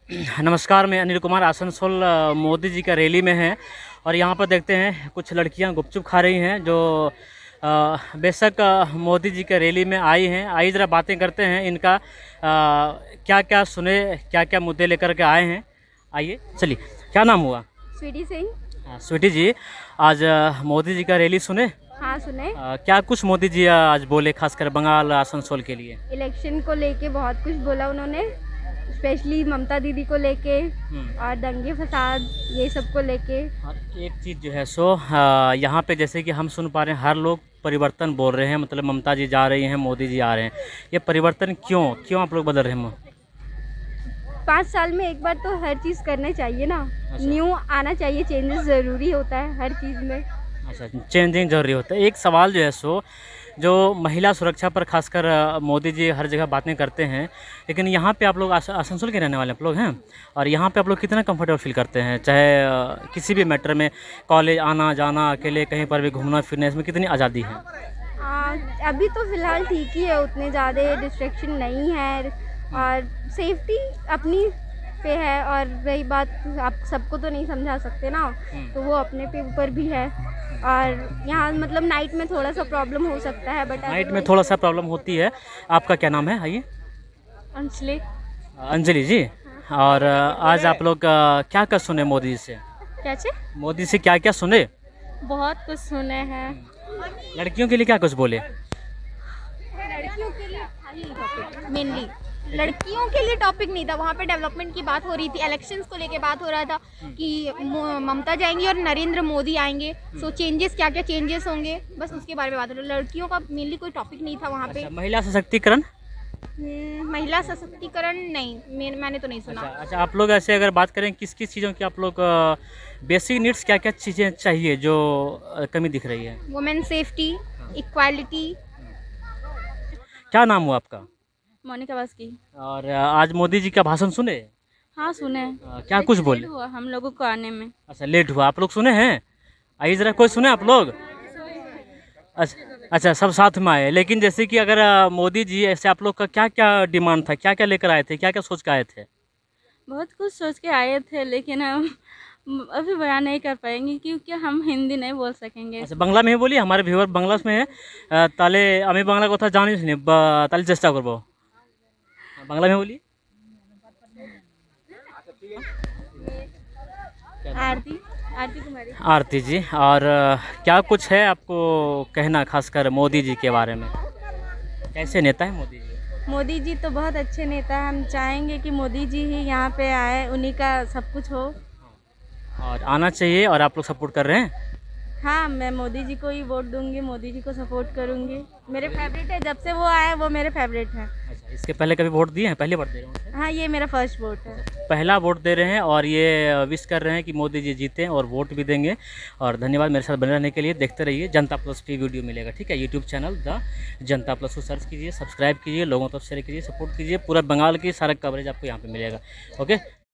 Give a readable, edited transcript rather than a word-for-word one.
नमस्कार, मैं अनिल कुमार आसनसोल मोदी जी का रैली में है और यहाँ पर देखते हैं कुछ लड़कियाँ गुपचुप खा रही हैं जो बेशक मोदी जी के रैली में आई हैं। आइए ज़रा बातें करते हैं इनका क्या क्या सुने, क्या क्या मुद्दे लेकर के आए हैं। आइए चलिए, क्या नाम हुआ? स्वीटी सिंह। स्वीटी जी, आज मोदी जी का रैली सुने? हाँ सुने। क्या कुछ मोदी जी आज बोले, खासकर बंगाल आसनसोल के लिए? इलेक्शन को लेके बहुत कुछ बोला उन्होंने, स्पेशली ममता दीदी को लेके और दंगे फसाद ये सब को लेके। और एक चीज़ जो है सो यहाँ पे जैसे कि हम सुन पा रहे हैं, हर लोग परिवर्तन बोल रहे हैं, मतलब ममता जी जा रही हैं, मोदी जी आ रहे हैं। ये परिवर्तन क्यों आप लोग बदल रहे हैं? 5 साल में एक बार तो हर चीज़ करना चाहिए ना। अच्छा। न्यू आना चाहिए, चेंजेस ज़रूरी होता है हर चीज़ में। अच्छा, चेंजिंग जरूरी होता है। एक सवाल जो है सो, जो महिला सुरक्षा पर खासकर मोदी जी हर जगह बातें करते हैं, लेकिन यहाँ पे आप लोग आसनसोल के रहने वाले आप लोग हैं और यहाँ पे आप लोग कितना कंफर्टेबल फील करते हैं, चाहे किसी भी मैटर में, कॉलेज आना जाना, अकेले कहीं पर भी घूमना फिरना, इसमें कितनी आज़ादी है? अभी तो फ़िलहाल ठीक ही है, उतने ज़्यादा डिस्ट्रैक्शन नहीं है और सेफ्टी अपनी पे है। और रही बात, आप सबको तो नहीं समझा सकते ना, तो वो अपने पे ऊपर भी है। और यहाँ मतलब नाइट में थोड़ा सा प्रॉब्लम हो सकता है, बट नाइट में थोड़ा सा प्रॉब्लम होती है। आपका क्या नाम है? आइए। अंजलि। अंजलि जी। और आज आप लोग क्या क्या सुने मोदी जी से? क्या चे? मोदी से क्या क्या सुने? बहुत कुछ सुने हैं। लड़कियों के लिए क्या कुछ बोले? लड़कियों के लिए था ही टॉपिक, मेनली लड़कियों के लिए टॉपिक नहीं था। वहाँ पे डेवलपमेंट की बात हो रही थी, इलेक्शंस को लेके बात हो रहा था कि ममता जाएंगी और नरेंद्र मोदी आएंगे, सो चेंजेस, क्या क्या चेंजेस होंगे, बस उसके बारे में बात हो रही। लड़कियों का मेनली कोई टॉपिक नहीं था वहाँ पे। अच्छा, महिला सशक्तिकरण? महिला सशक्तिकरण नहीं, मैंने तो नहीं सुना। अच्छा, आप लोग ऐसे अगर बात करें किस किस चीज़ों की आप लोग बेसिक नीड्स, क्या क्या चीज़ें चाहिए जो कमी दिख रही है? Women safety, equality. क्या नाम हुआ आपका? मोनिका बास्की। और आज मोदी जी का भाषण सुने? हाँ सुने। क्या कुछ बोले? हुआ हम लोगों को आने में। अच्छा, लेट हुआ, आप लोग सुने हैं? आइए ज़रा, कोई सुने आप लोग? अच्छा, सब साथ में आए। लेकिन जैसे कि अगर मोदी जी ऐसे, आप लोग का क्या क्या डिमांड था, क्या क्या लेकर आए थे, क्या क्या सोच के आए थे? बहुत कुछ सोच के आए थे, लेकिन हम अभी बयान नहीं कर पाएंगे क्योंकि हम हिंदी नहीं बोल सकेंगे। अच्छा, बांग्ला में ही बोलिए, हमारे व्यूअर बांग्ला में है। ताले আমি বাংলা কথা জানিস নি, তাহলে চেষ্টা করব। बांग्ला में बोलिए। आरती आरती कुमारी। आरती जी, और क्या कुछ है आपको कहना, खासकर मोदी जी के बारे में? कैसे नेता है मोदी जी? मोदी जी तो बहुत अच्छे नेता हैं। हम चाहेंगे कि मोदी जी ही यहाँ पे आए, उन्हीं का सब कुछ हो। और आना चाहिए, और आप लोग सपोर्ट कर रहे हैं? हाँ, मैं मोदी जी को ही वोट दूंगी, मोदी जी को सपोर्ट करूंगी। मेरे फेवरेट है, जब से वो आए वो मेरे फेवरेट हैं। अच्छा, इसके पहले कभी वोट दिए हैं? पहली बार दे रहे हैं? हाँ, ये मेरा फर्स्ट वोट है। पहला वोट दे रहे हैं और ये विश कर रहे हैं कि मोदी जी जीतें, और वोट भी देंगे। और धन्यवाद मेरे साथ बने रहने के लिए। देखते रहिए, जनता प्लस पे वीडियो मिलेगा, ठीक है? YouTube channel the Janta plus को सर्च कीजिए, सब्सक्राइब कीजिए, लोगों तक शेयर कीजिए, सपोर्ट कीजिए। पूरा बंगाल की सारा कवरेज आपको यहाँ पे मिलेगा। ओके।